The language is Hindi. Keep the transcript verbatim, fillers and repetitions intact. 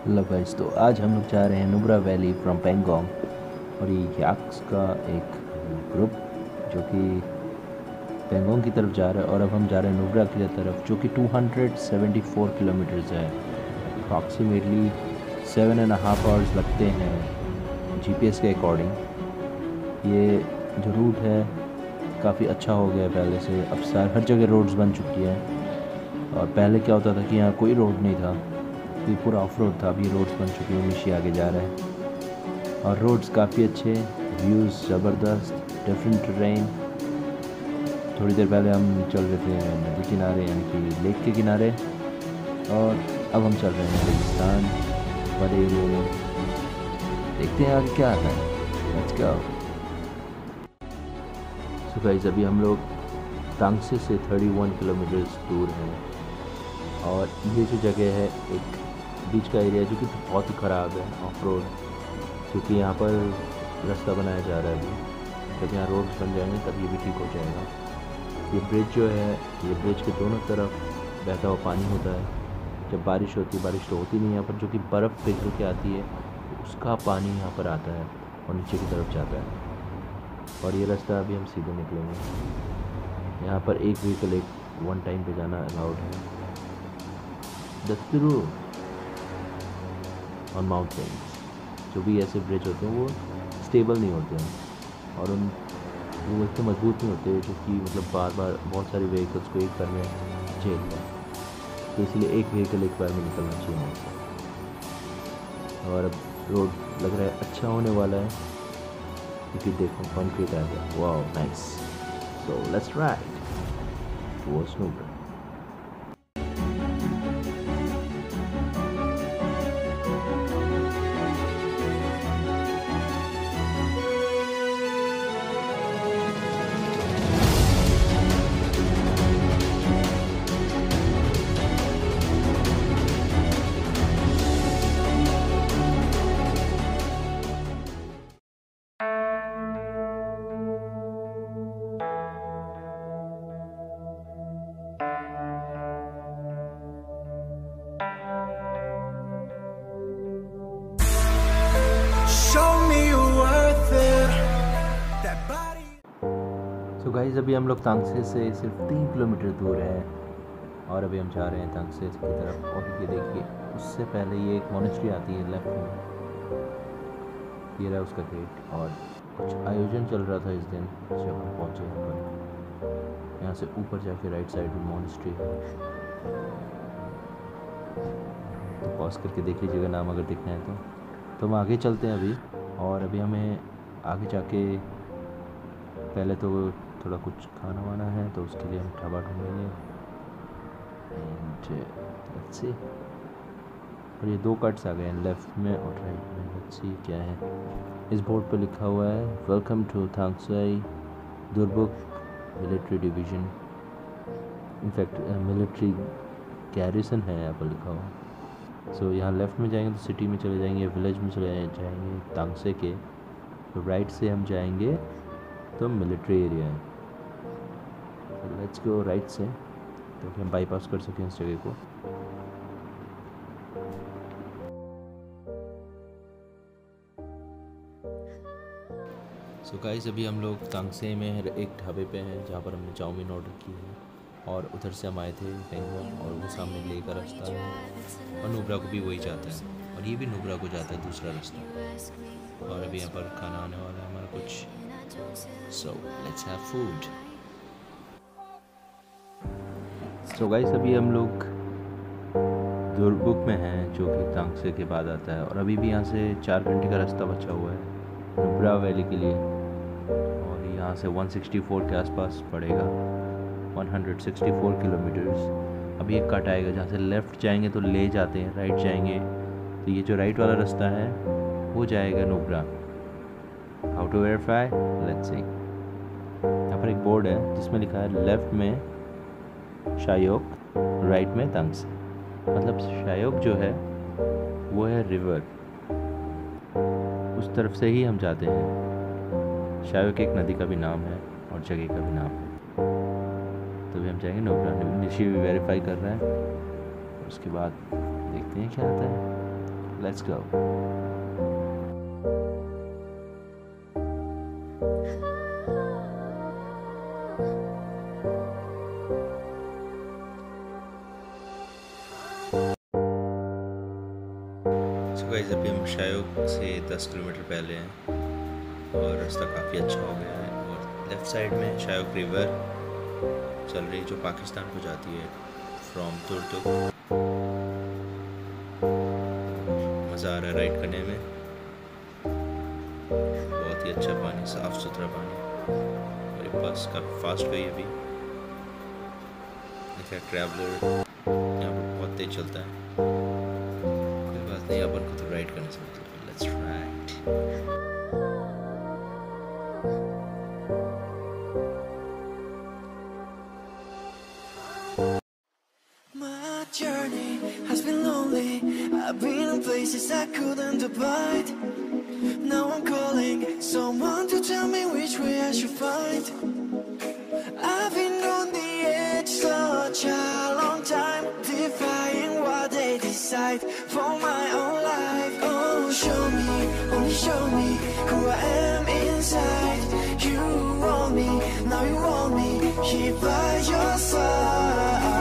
हेलो गाइस, तो आज हम लोग जा रहे हैं नुब्रा वैली फ्रॉम पेंगोंग। और ये याक्स का एक ग्रुप जो कि पेंगोंग की तरफ जा रहा है, और अब हम जा रहे हैं नुब्रा की तरफ जो कि two hundred seventy four kilometres है। Approximately seven and half hours लगते हैं जीपीएस के अकॉर्डिंग। ये जो रूट है काफ़ी अच्छा हो गया है पहले से। अब सार हर जगह रोड्स बन चुकी है, और पहले क्या होता था कि यहाँ कोई रोड नहीं था, ये पूरा ऑफ रोड था। अभी रोड्स बन चुकी है, मिशी आगे जा रहा है और रोड्स काफ़ी अच्छे, व्यूज़ ज़बरदस्त, डिफरेंट टरेन। थोड़ी देर पहले हम चल रहे थे नदी किनारे यानी कि लेक के किनारे, और अब हम चल रहे हैं रेगिस्तान बड़े एरिए में। देखते हैं आगे क्या आता है। Let's go. सो गाइस, अभी हम लोग तांगसे से इकतीस किलोमीटर्स दूर हैं, और ये जो जगह है एक बीच का एरिया जो कि बहुत ही ख़राब है ऑफ रोड, क्योंकि यहाँ पर रास्ता बनाया जा रहा है अभी। जब यहाँ रोड्स बन जाएंगे तब ये भी ठीक हो जाएगा। ये ब्रिज जो है, ये ब्रिज के दोनों तरफ बहता हुआ पानी होता है। जब बारिश होती है, बारिश तो होती नहीं यहाँ पर, जो कि बर्फ़ पिघल के आती है, उसका पानी यहाँ पर आता है और नीचे की तरफ जाता है। और ये रास्ता अभी हम सीधे निकलेंगे। यहाँ पर एक व्हीकल एक वन टाइम पे जाना अलाउड है। दस्तरू ऑन माउंटेन्स, जो भी ऐसे ब्रिज होते हैं वो स्टेबल नहीं होते हैं, और उन वो इतने मजबूत नहीं होते जो कि मतलब बार बार बहुत सारे व्हीकल्स को एक बार में झेल लें। तो इसलिए एक व्हीकल एक बार में निकलना चाहिए वहाँ से। और अब रोड लग रहा है अच्छा होने वाला है, क्योंकि देखो कंक्रीट आ गया। Wow nice. So let's ride towards Nubra. तो गाइस, अभी हम लोग तांगसे से सिर्फ तीन किलोमीटर दूर हैं, और अभी हम जा रहे हैं तांगसे की तरफ। और ये देखिए, उससे पहले ये एक मोनेस्ट्री आती है लेफ्ट में, ये रहा उसका गेट। और कुछ आयोजन चल रहा था इस दिन जब हम पहुँचे यहाँ पर। यहाँ से ऊपर जाके राइट साइड में मोनेस्ट्री है, तो पॉज करके देख लीजिएगा नाम अगर दिखना है तो। तो हम आगे चलते हैं अभी, और अभी हमें आगे जाके पहले तो थोड़ा कुछ खाना वाना है, तो उसके लिए हम ढाबा ढूंढेंगे। And let's see. और ये दो कट्स आ गए हैं, लेफ्ट में और राइट में। लेट्स सी क्या है। इस बोर्ड पे लिखा हुआ है welcome to Tangtse Durbuk military division. In fact military garrison है यहाँ पर लिखा हुआ। सो so, यहाँ लेफ़्ट में जाएंगे तो सिटी में चले जाएंगे, विलेज में चले जाएंगे तांगसे के। तो राइट से हम जाएंगे तो मिलिट्री एरिया है। तो लेट्स गो राइट से, ताकि हम बाईपास कर सकें इस जगह को। सो so गाइस, अभी हम लोग तांगसे में एक ढाबे पे हैं जहाँ पर हमने चाउमीन ऑर्डर की है, और उधर से हम आए थे पेंगोंग, और वो सामने ले का रास्ता है, और नुब्रा को भी वही जाता है, और ये भी नुब्रा को जाता है दूसरा रास्ता। और अभी यहाँ पर खाना आने वाला है हमारा कुछ। So let's have food. So guys, अभी हम लोग दुर्बुक में हैं, जो कि तांगसे के बाद आता है, और अभी भी यहाँ से चार घंटे का रास्ता बचा हुआ है नुब्रा वैली के लिए। और यहाँ से एक सौ चौंसठ के आसपास पड़ेगा, एक सौ चौंसठ किलोमीटर्स। अभी एक कट आएगा जहाँ से लेफ़्ट जाएंगे तो ले जाते हैं, राइट जाएंगे तो ये जो राइट वाला रास्ता है वो जाएगा Nubra. How to verify, let's see. यहाँ पर एक बोर्ड है जिसमें लिखा है लेफ़्ट में शायोक, राइट में तांगसे। मतलब शायोक जो है वो है रिवर, उस तरफ से ही हम जाते हैं। शायोक एक नदी का भी नाम है और जगह का भी नाम है। तो भी हम जाएंगे नुब्रा। निशी भी वेरीफाई कर रहा है, उसके बाद देखते हैं क्या आता है। Let's go. So guys, अभी हम शायोग से दस किलोमीटर पहले हैं और रास्ता काफ़ी अच्छा हो गया है और लेफ़्ट साइड में शायोग रिवर चल रही है जो पाकिस्तान को जाती है फ्रॉम तुर्तुक। मज़ा आ रहा है राइड करने में, बहुत ही अच्छा पानी, साफ़ सुथरा पानी। मेरे बस काफ़ी फास्ट गई अभी, देखा ट्रैवलर यहाँ पर बहुत तेज चलता है। कोई बात नहीं, अपन को तो राइड करने से मतलब। Let's ride. My journey has been lonely. I've been in places I couldn't abide. Now I'm calling someone to tell me which way I should find. I've been on the edge such a long time, defying what they decide for my own life. Oh, show me, only show me who I am inside. You want me, now you want me, here by your side.